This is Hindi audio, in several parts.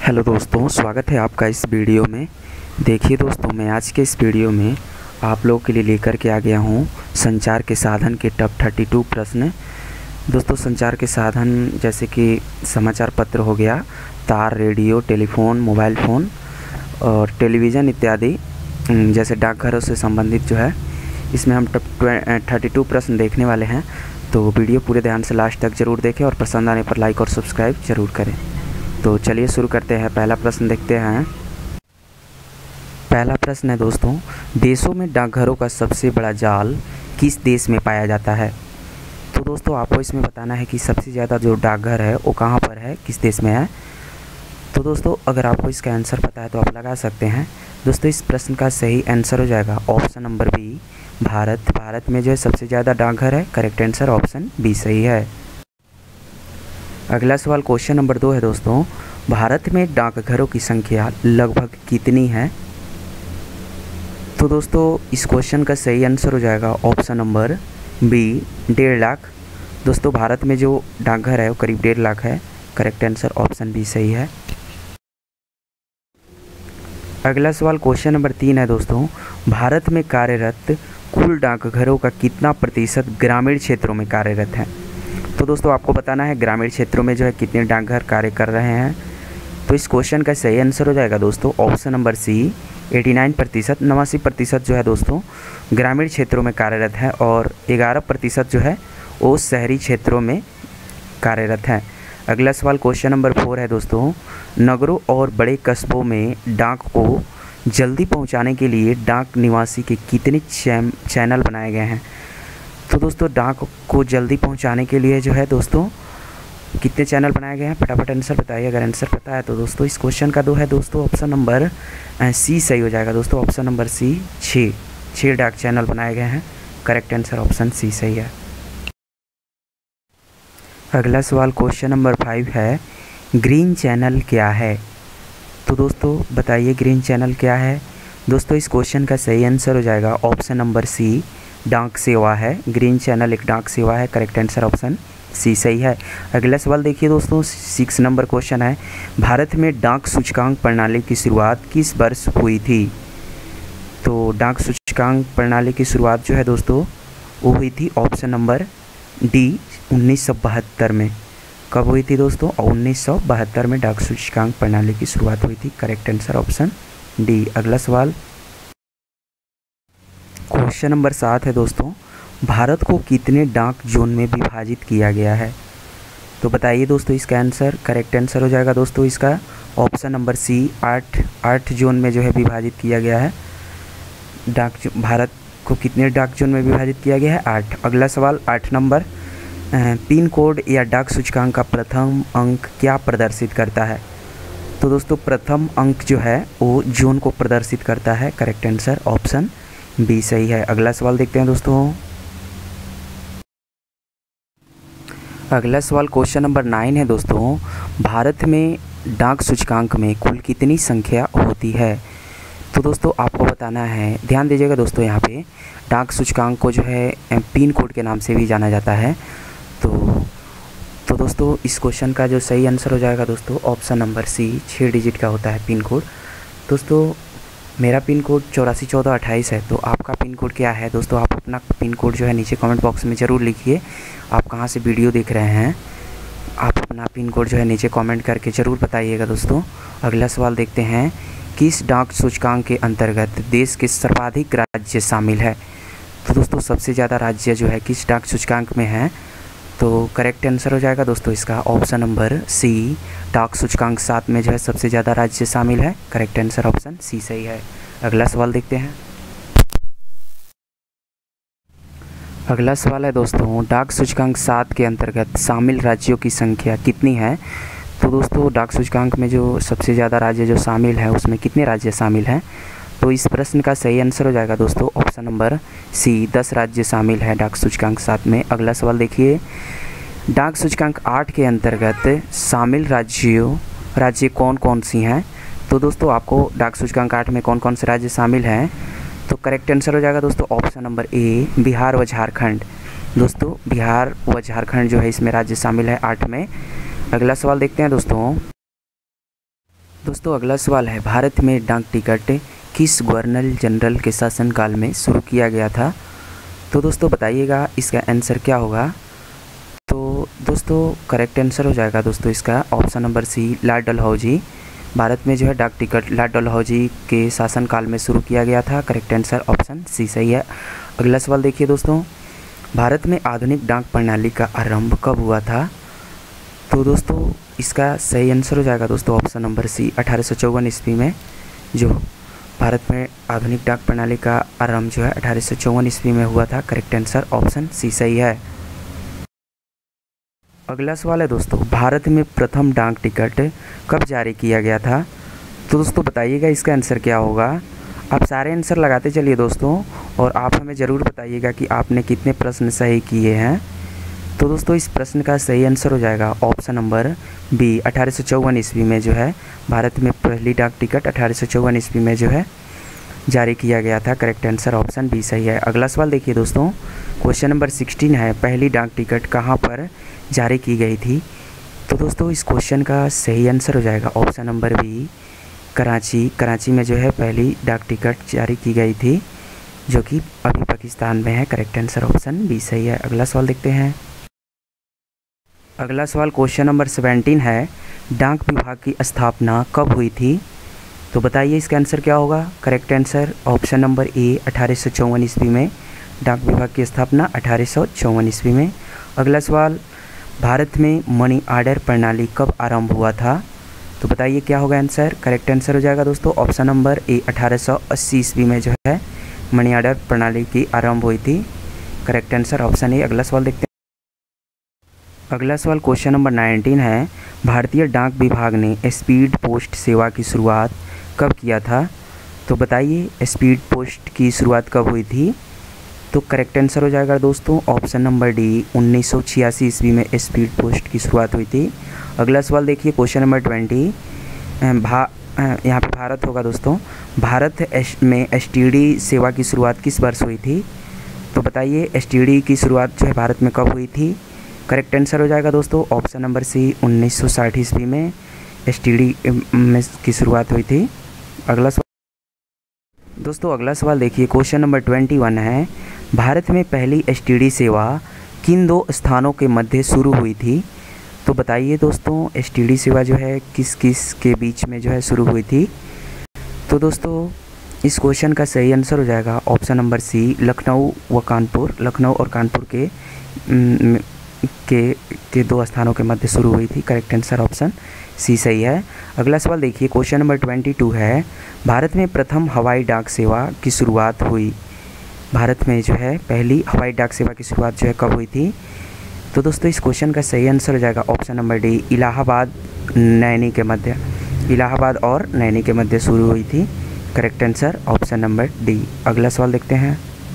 हेलो दोस्तों, स्वागत है आपका इस वीडियो में। देखिए दोस्तों, मैं आज के इस वीडियो में आप लोगों के लिए लेकर के आ गया हूँ संचार के साधन के टॉप 32 प्रश्न। दोस्तों, संचार के साधन जैसे कि समाचार पत्र हो गया, तार, रेडियो, टेलीफोन, मोबाइल फ़ोन और टेलीविज़न इत्यादि, जैसे डाकघरों से संबंधित जो है, इसमें हम टॉप 32 प्रश्न देखने वाले हैं। तो वीडियो पूरे ध्यान से लास्ट तक ज़रूर देखें और पसंद आने पर लाइक और सब्सक्राइब ज़रूर करें। तो चलिए शुरू करते हैं। पहला प्रश्न देखते हैं। पहला प्रश्न है दोस्तों, देशों में डाकघरों का सबसे बड़ा जाल किस देश में पाया जाता है? तो दोस्तों, आपको इसमें बताना है कि सबसे ज़्यादा जो डाकघर है वो कहाँ पर है, किस देश में है। तो दोस्तों, अगर आपको इसका आंसर पता है तो आप लगा सकते हैं। दोस्तों, इस प्रश्न का सही आंसर हो जाएगा ऑप्शन नंबर बी, भारत। भारत में जो है सबसे ज़्यादा डाकघर है। करेक्ट आंसर ऑप्शन बी सही है। अगला सवाल क्वेश्चन नंबर 2 है दोस्तों, भारत में डाकघरों की संख्या लगभग कितनी है? तो दोस्तों, इस क्वेश्चन का सही आंसर हो जाएगा ऑप्शन नंबर बी, 1.5 लाख। दोस्तों, भारत में जो डाकघर है वो करीब 1.5 लाख है। करेक्ट आंसर ऑप्शन बी सही है। अगला सवाल क्वेश्चन नंबर 3 है दोस्तों, भारत में कार्यरत कुल डाकघरों का कितना प्रतिशत ग्रामीण क्षेत्रों में कार्यरत है? तो दोस्तों, आपको बताना है ग्रामीण क्षेत्रों में जो है कितने डाकघर कार्य कर रहे हैं। तो इस क्वेश्चन का सही आंसर हो जाएगा दोस्तों ऑप्शन नंबर सी, 89%। 89% जो है दोस्तों ग्रामीण क्षेत्रों में कार्यरत है और 11% जो है वो शहरी क्षेत्रों में कार्यरत है। अगला सवाल क्वेश्चन नंबर 4 है दोस्तों, नगरों और बड़े कस्बों में डाक को जल्दी पहुंचाने के लिए डाक निवासी के कितने चैनल बनाए गए हैं? तो दोस्तों, डाक को जल्दी पहुंचाने के लिए जो है दोस्तों कितने चैनल बनाए गए हैं? फटाफट आंसर बताइए। अगर आंसर पता है तो दोस्तों इस क्वेश्चन का 2 है दोस्तों ऑप्शन नंबर सी सही हो जाएगा। दोस्तों, ऑप्शन नंबर सी 6 डाक चैनल बनाए गए हैं। करेक्ट आंसर ऑप्शन सी सही है। अगला सवाल क्वेश्चन नंबर 5 है, ग्रीन चैनल क्या है? तो दोस्तों बताइए ग्रीन चैनल क्या है? दोस्तों, इस क्वेश्चन का सही आंसर हो जाएगा ऑप्शन नंबर सी, डाक सेवा है। ग्रीन चैनल एक डाक सेवा है। करेक्ट आंसर ऑप्शन सी सही है। अगला सवाल देखिए दोस्तों, 6 नंबर क्वेश्चन है, भारत में डाक सूचकांक प्रणाली की शुरुआत किस वर्ष हुई थी? तो डाक सूचकांक प्रणाली की शुरुआत जो है दोस्तों वो हुई थी ऑप्शन नंबर डी, 1972 में। कब हुई थी दोस्तों? 1972 में डाक सूचकांक प्रणाली की शुरुआत हुई थी। Correct answer option D. अगला सवाल क्वेश्चन नंबर 7 है दोस्तों, भारत को कितने डाक जोन में विभाजित किया गया है? तो बताइए दोस्तों इसका आंसर। करेक्ट आंसर हो जाएगा दोस्तों इसका ऑप्शन नंबर सी, 8 जोन में जो है विभाजित किया गया है। भारत को कितने डाक जोन में विभाजित किया गया है? 8। अगला सवाल 8 नंबर, पिन कोड या डाक सूचकांक का प्रथम अंक क्या प्रदर्शित करता है? तो दोस्तों, प्रथम अंक जो है वो जोन को प्रदर्शित करता है। करेक्ट आंसर ऑप्शन बी सही है। अगला सवाल देखते हैं दोस्तों। अगला सवाल क्वेश्चन नंबर 9 है दोस्तों, भारत में डाक सूचकांक में कुल कितनी संख्या होती है? तो दोस्तों, आपको बताना है, ध्यान दीजिएगा दोस्तों, यहाँ पे डाक सूचकांक को जो है पिन कोड के नाम से भी जाना जाता है। तो दोस्तों, इस क्वेश्चन का जो सही आंसर हो जाएगा दोस्तों ऑप्शन नंबर सी, 6 डिजिट का होता है पिन कोड। दोस्तों, मेरा पिन कोड 841428 है। तो आपका पिन कोड क्या है दोस्तों? आप अपना पिन कोड जो है नीचे कमेंट बॉक्स में ज़रूर लिखिए। आप कहाँ से वीडियो देख रहे हैं, आप अपना पिन कोड जो है नीचे कमेंट करके ज़रूर बताइएगा दोस्तों। अगला सवाल देखते हैं, किस डाक सूचकांक के अंतर्गत देश के सर्वाधिक राज्य शामिल है? तो दोस्तों, सबसे ज़्यादा राज्य जो है किस डाक सूचकांक में है? तो करेक्ट आंसर हो जाएगा दोस्तों इसका ऑप्शन नंबर सी, डाक सूचकांक 7 में जो है सबसे ज़्यादा राज्य शामिल है। करेक्ट आंसर ऑप्शन सी सही है। अगला सवाल देखते हैं। अगला सवाल है दोस्तों, डाक सूचकांक 7 के अंतर्गत शामिल राज्यों की संख्या कितनी है? तो दोस्तों, डाक सूचकांक में जो सबसे ज़्यादा राज्य जो शामिल है उसमें कितने राज्य शामिल हैं? तो इस प्रश्न का सही आंसर हो जाएगा दोस्तों ऑप्शन नंबर सी, 10 राज्य शामिल है डाक सूचकांक 7 में। अगला सवाल देखिए, डाक सूचकांक 8 के अंतर्गत शामिल राज्य कौन कौन सी हैं? तो दोस्तों, आपको डाक सूचकांक 8 में कौन कौन से राज्य शामिल हैं? तो करेक्ट आंसर हो जाएगा दोस्तों ऑप्शन नंबर ए, बिहार व झारखंड। दोस्तों, बिहार व झारखंड जो है इसमें राज्य शामिल है 8 में। अगला सवाल देखते हैं दोस्तों। दोस्तों अगला सवाल है, भारत में डाक टिकट किस गवर्नर जनरल के शासनकाल में शुरू किया गया था? तो दोस्तों बताइएगा इसका आंसर क्या होगा। तो दोस्तों करेक्ट आंसर हो जाएगा दोस्तों इसका option number C, Lord Dalhousie. भारत में जो है डाक टिकट लॉर्ड डलहौजी के शासनकाल में शुरू किया गया था। करेक्ट आंसर ऑप्शन सी सही है। अगला सवाल देखिए दोस्तों, भारत में आधुनिक डाक प्रणाली का आरंभ कब हुआ था? तो दोस्तों इसका सही आंसर हो जाएगा दोस्तों ऑप्शन नंबर सी, 1854 ईस्वी में जो भारत में आधुनिक डाक प्रणाली का आरंभ जो है 1854 ईस्वी में हुआ था। करेक्ट आंसर ऑप्शन सी सही है। अगला सवाल है दोस्तों, भारत में प्रथम डाक टिकट कब जारी किया गया था? तो दोस्तों बताइएगा इसका आंसर क्या होगा। आप सारे आंसर लगाते चलिए दोस्तों, और आप हमें ज़रूर बताइएगा कि आपने कितने प्रश्न सही किए हैं। तो दोस्तों इस प्रश्न का सही आंसर हो जाएगा ऑप्शन नंबर बी, 1854 ईस्वी में जो है भारत में पहली डाक टिकट 1854 ईस्वी में जो है जारी किया गया था। करेक्ट आंसर ऑप्शन बी सही है। अगला सवाल देखिए दोस्तों, क्वेश्चन नंबर 16 है, पहली डाक टिकट कहाँ पर जारी की गई थी? तो दोस्तों इस क्वेश्चन का सही आंसर हो जाएगा ऑप्शन नंबर बी, कराची में जो है पहली डाक टिकट जारी की गई थी, जो कि अभी पाकिस्तान में है। करेक्ट आंसर ऑप्शन बी सही है। अगला सवाल देखते हैं। अगला सवाल क्वेश्चन नंबर 17 है, डाक विभाग की स्थापना कब हुई थी? तो बताइए इसका आंसर क्या होगा। Correct answer option number A, 1854 ईस्वी में डाक विभाग की स्थापना 1854 ईस्वी में। अगला सवाल, भारत में मनी ऑर्डर प्रणाली कब आरंभ हुआ था? तो बताइए क्या होगा आंसर। करेक्ट आंसर हो जाएगा दोस्तों ऑप्शन नंबर ए, 1880 ईस्वी में जो है मनी ऑर्डर प्रणाली की आरंभ हुई थी। Correct answer option A. अगला सवाल देखते हैं। अगला सवाल क्वेश्चन नंबर 19 है, भारतीय डाक विभाग ने स्पीड पोस्ट सेवा की शुरुआत कब किया था? तो बताइए स्पीड पोस्ट की शुरुआत कब हुई थी? तो करेक्ट आंसर हो जाएगा दोस्तों ऑप्शन नंबर डी, 1986 ईस्वी में स्पीड पोस्ट की शुरुआत हुई थी। अगला सवाल देखिए क्वेश्चन नंबर 20, यहाँ पे भारत होगा दोस्तों। भारत में एसटीडी सेवा की शुरुआत किस वर्ष हुई थी? तो बताइए एसटीडी की शुरुआत जो है भारत में कब हुई थी? करेक्ट आंसर हो जाएगा दोस्तों ऑप्शन नंबर सी, 1960 ईस्वी में एसटीडी में की शुरुआत हुई थी। अगला सवाल दोस्तों, अगला सवाल देखिए क्वेश्चन नंबर 21 है, भारत में पहली एसटीडी सेवा किन दो स्थानों के मध्य शुरू हुई थी? तो बताइए दोस्तों एसटीडी सेवा जो है किस किस के बीच में जो है शुरू हुई थी? तो दोस्तों इस क्वेश्चन का सही आंसर हो जाएगा ऑप्शन नंबर सी, लखनऊ व कानपुर, लखनऊ और कानपुर के दो स्थानों के मध्य शुरू हुई थी। करेक्ट आंसर ऑप्शन सी सही है। अगला सवाल देखिए क्वेश्चन नंबर 22 है, भारत में प्रथम हवाई डाक सेवा की शुरुआत हुई? भारत में जो है पहली हवाई डाक सेवा की शुरुआत जो है कब हुई थी? तो दोस्तों इस क्वेश्चन का सही आंसर हो जाएगा ऑप्शन नंबर डी, इलाहाबाद और नैनी के मध्य शुरू हुई थी। Correct answer option number D. अगला सवाल देखते हैं।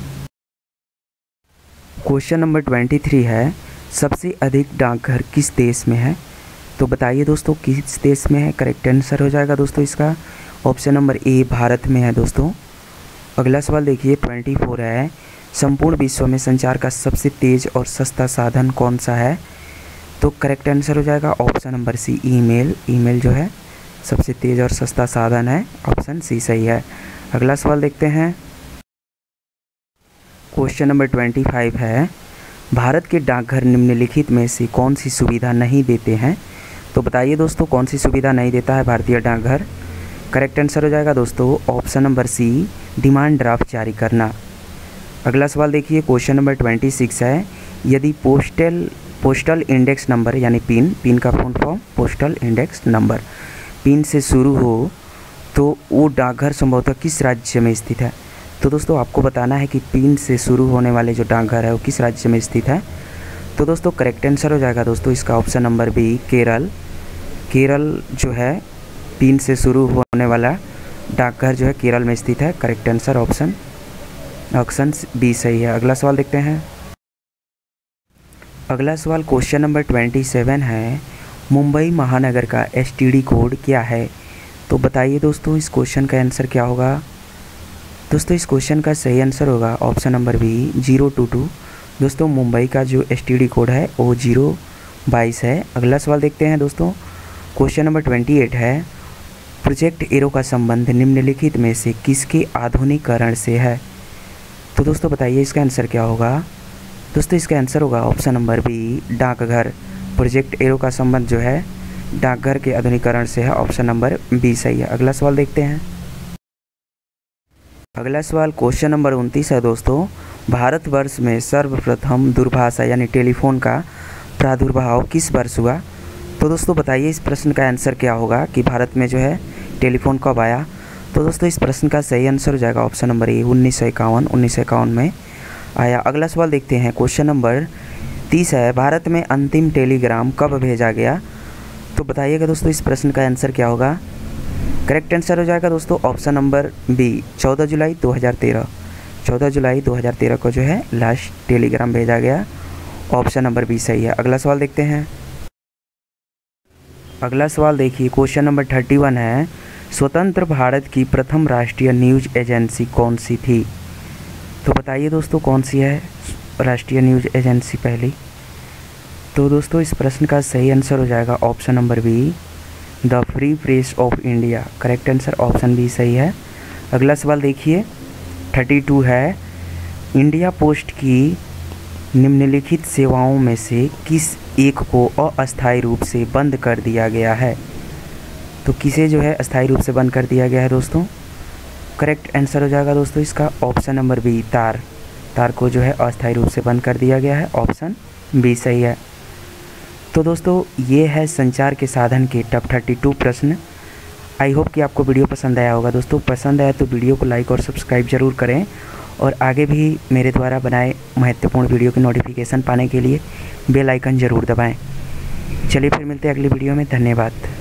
क्वेश्चन नंबर 23 है, सबसे अधिक डाकघर किस देश में है? तो बताइए दोस्तों किस देश में है? करेक्ट आंसर हो जाएगा दोस्तों इसका ऑप्शन नंबर ए, भारत में है दोस्तों। अगला सवाल देखिए 24 है, संपूर्ण विश्व में संचार का सबसे तेज़ और सस्ता साधन कौन सा है? तो करेक्ट आंसर हो जाएगा option number C, email. Email जो है सबसे तेज़ और सस्ता साधन है। ऑप्शन सी सही है। अगला सवाल देखते हैं। क्वेश्चन नंबर 25 है, भारत के डाकघर निम्नलिखित में से कौन सी सुविधा नहीं देते हैं? तो बताइए दोस्तों कौन सी सुविधा नहीं देता है भारतीय डाकघर? करेक्ट आंसर हो जाएगा दोस्तों option number C, demand draft जारी करना। अगला सवाल देखिए क्वेश्चन नंबर 26 है, यदि पोस्टल इंडेक्स नंबर यानी पिन का full form postal index number pin से शुरू हो तो वो डाकघर संभवतः किस राज्य में स्थित है? तो दोस्तों आपको बताना है कि पिन से शुरू होने वाले जो डाकघर है वो किस राज्य में स्थित है। तो दोस्तों करेक्ट आंसर हो जाएगा दोस्तों इसका option number B, Kerala. Kerala जो है पिन से शुरू होने वाला डाकघर जो है केरल में स्थित है। करेक्ट आंसर ऑप्शन बी सही है। अगला सवाल देखते हैं। अगला सवाल क्वेश्चन नंबर 27 है, मुंबई महानगर का एसटीडी कोड क्या है? तो बताइए दोस्तों इस क्वेश्चन का आंसर क्या होगा? दोस्तों इस क्वेश्चन का सही आंसर होगा ऑप्शन नंबर बी, 022। दोस्तों मुंबई का जो एसटीडी कोड है वो 022 है। अगला सवाल देखते हैं दोस्तों। क्वेश्चन नंबर 28 है, प्रोजेक्ट एरो का संबंध निम्नलिखित में से किसके आधुनिकीकरण से है? तो दोस्तों बताइए इसका आंसर क्या होगा? दोस्तों इसका आंसर होगा ऑप्शन नंबर बी, डाकघर। प्रोजेक्ट एरो का संबंध जो है डाकघर के आधुनिकीकरण से है। ऑप्शन नंबर बी सही है। अगला सवाल देखते हैं। अगला सवाल क्वेश्चन नंबर 29 है दोस्तों। भारतवर्ष में सर्वप्रथम दूरभाषा यानी टेलीफोन का प्रादुर्भाव किस वर्ष हुआ? तो दोस्तों बताइए इस प्रश्न का आंसर क्या होगा कि भारत में जो है टेलीफोन कब आया? तो दोस्तों इस प्रश्न का सही आंसर हो जाएगा ऑप्शन नंबर ए, 1951 में आया। अगला सवाल देखते हैं। क्वेश्चन नंबर 30 है। भारत में अंतिम टेलीग्राम कब भेजा गया? तो बताइएगा दोस्तों इस प्रश्न का आंसर क्या होगा? करेक्ट आंसर हो जाएगा दोस्तों ऑप्शन नंबर बी, 14 जुलाई 2013। 14 जुलाई 2013 को जो है लास्ट टेलीग्राम भेजा गया। ऑप्शन नंबर बी सही है। अगला सवाल देखते हैं। अगला सवाल देखिए क्वेश्चन नंबर 31 है। स्वतंत्र भारत की प्रथम राष्ट्रीय न्यूज़ एजेंसी कौन सी थी? तो बताइए दोस्तों कौन सी है राष्ट्रीय न्यूज़ एजेंसी पहली? तो दोस्तों इस प्रश्न का सही आंसर हो जाएगा option number B, the free press of India. Correct answer option B सही है। अगला सवाल देखिए 32 है। इंडिया पोस्ट की निम्नलिखित सेवाओं में से किस एक को अस्थायी रूप से बंद कर दिया गया है? तो किसे जो है अस्थायी रूप से बंद कर दिया गया है दोस्तों? करेक्ट आंसर हो जाएगा दोस्तों इसका ऑप्शन नंबर बी, तार को जो है अस्थायी रूप से बंद कर दिया गया है। ऑप्शन बी सही है। तो दोस्तों ये है संचार के साधन के टॉप 32 प्रश्न। आई होप कि आपको वीडियो पसंद आया होगा दोस्तों। पसंद आया तो वीडियो को लाइक और सब्सक्राइब ज़रूर करें और आगे भी मेरे द्वारा बनाए महत्वपूर्ण वीडियो की नोटिफिकेशन पाने के लिए बेल आइकन ज़रूर दबाएं। चलिए फिर मिलते हैं अगली वीडियो में। धन्यवाद।